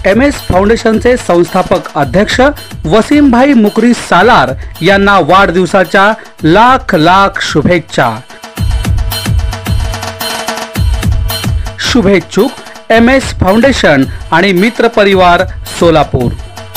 MS फाउंडेशनचे संस्थापक अध्यक्ष वसीमभाई मुकरी सालार यांना वाढदिवसाच्या लाख लाख शुभेच्छा। शुभेच्छुक MS फाउंडेशन आणि मित्र परिवार सोलापूर।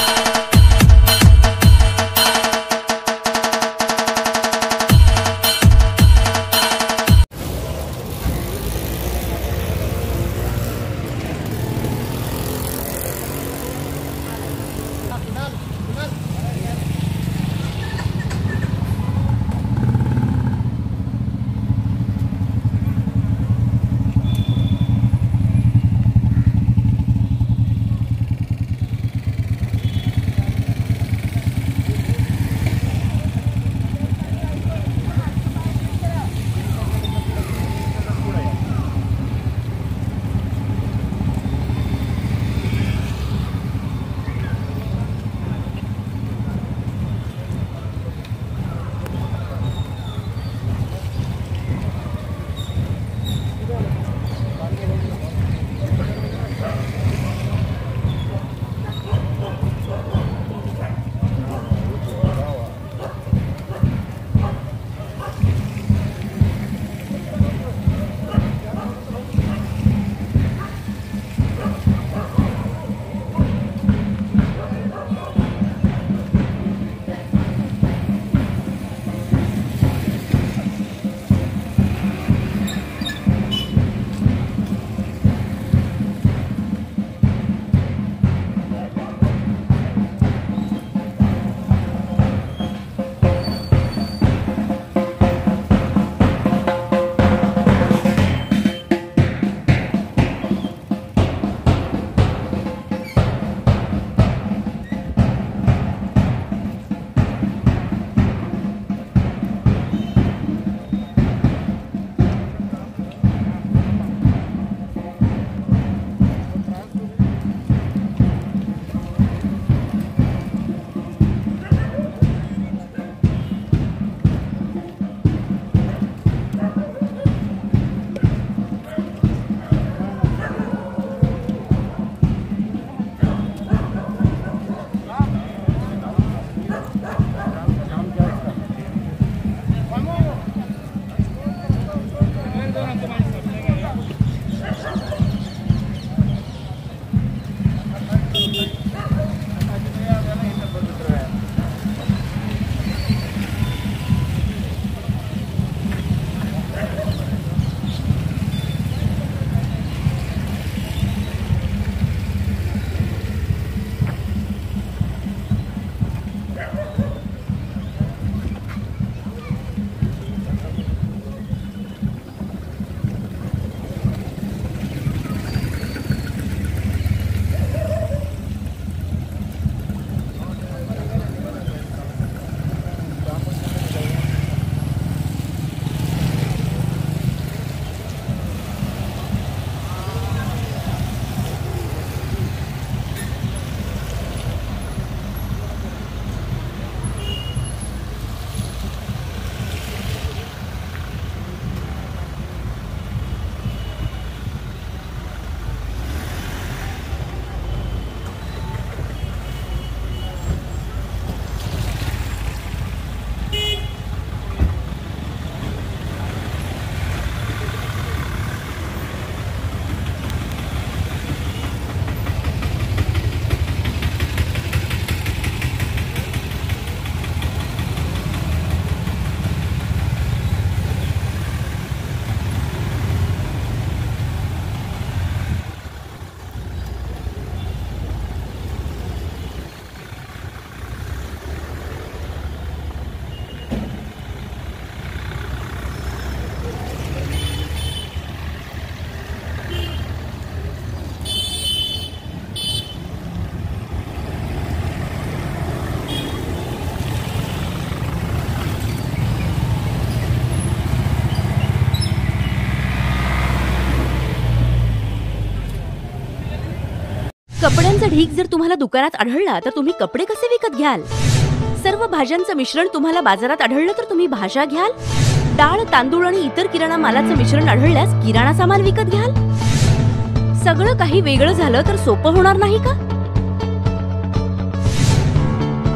कपड्यांचा ढीग जर तुम्हाला दुकानात आढळला तर तुम्ही कपडे कसे विकत घ्याल? सर्व भाज्यांचं मिश्रण तुम्हाला बाजारात आढळलं तर तुम्ही भाज्या घ्याल? डाळ, तांदूळ आणि इतर किराणा मालाचं मिश्रण आढळल्यास किराणा सामान विकत घ्याल? सगळं काही वेगळं झालं तर सोपं होणार नाही का?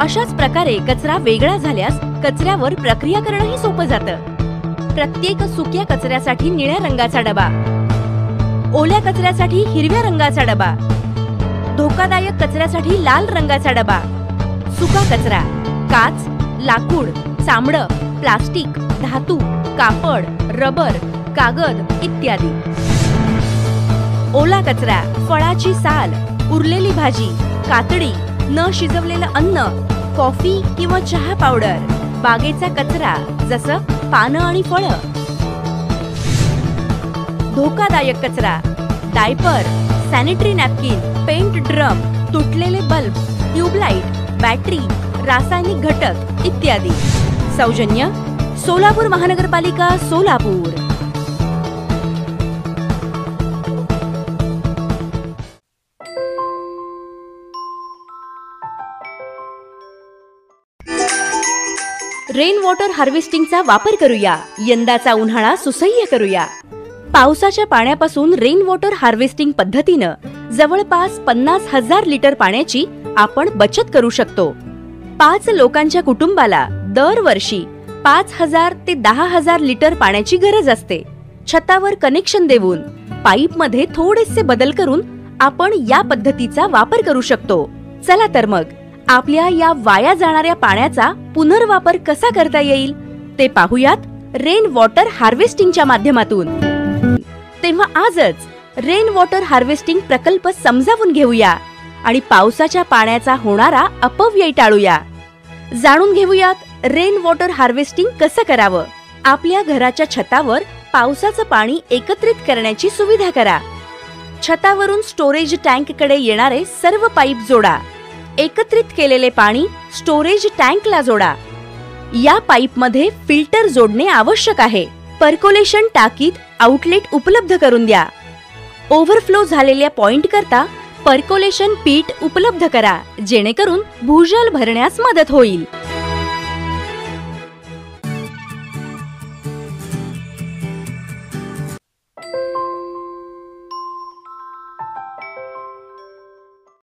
अशाच प्रकारे कचरा वेगळा झाल्यास कचऱ्यावर प्रक्रिया करणंही सोपं जातं। प्रत्येक सुक्या कचऱ्यासाठी निळ्या रंगाचा डबा, ओल्या कचऱ्यासाठी हिरव्या रंगाचा डबा, धोकादायक कचऱ्यासाठी लाल रंगाचा डबा, सुका कचरा काच, लाकूड, चामडं, प्लास्टिक, धातू, कापड, रबर, कागद इत्यादी। ओला कचरा फळाची साल, उरलेली भाजी, कातडी, न शिजवलेलं अन्न, कॉफी किंवा चहा पावडर, बागेचा कचरा जसं पानं आणि फळं। धोकादायक कचरा diaper, sanitary napkin, paint drum, तुटलेले बल्ब, ट्यूबलाइट, बॅटरी, रासायनिक घटक इत्यादी। सौजन्य सोलापूर महानगरपालिका सोलापूर। रेन वॉटर हार्वेस्टिंगचा वापर करूया, यंदाचा उन्हाळा सुसह्य करूया। पावसाच्या पाण्यापासून रेन वॉटर हार्वेस्टिंग पद्धतीनं जवळपास 50,000 लिटर पाण्याची आपण बचत करू शकतो। 5 लोकांच्या कुटुंबाला दरवर्षी 5,000 ते 10,000 लिटर पाण्याची गरज असते। छतावर कनेक्शन देऊन पाईपमध्ये थोडेसे बदल करून आपण या पद्धतीचा वापर करू शकतो। चला तर मग आपल्या या वाया जाणाऱ्या पाण्याचा पुनर्वापर कसा करता येईल ते पाहूयात रेन वॉटर हार्वेस्टिंगच्या माध्यमातून। तेव्हा आजच रेन वॉटर हार्वेस्टिंग प्रकल्प समजावून घेऊया आणि पावसाच्या पाण्याचा होणारा अपव्यय टाळूया। जाणून घेऊयात रेन वॉटर हार्वेस्टिंग कसं करावं। आपल्या घराच्या छतावर पावसाचं पाणी एकत्रित करण्याची सुविधा करा। छतावरून स्टोरेज टँककडे येणारे सर्व पाईप जोडा। एकत्रित केलेले पाणी स्टोरेज टँकला जोडा। या पाईपमध्ये फिल्टर जोडणे आवश्यक आहे। पर्कोलेशन टाकीत आउटलेट उपलब्ध करून द्या। ओव्हरफ्लो झालेल्या पॉइंट करता पर्कोलेशन पीठ उपलब्ध करा, जेणेकरून भूजल भरण्यास मदत होईल।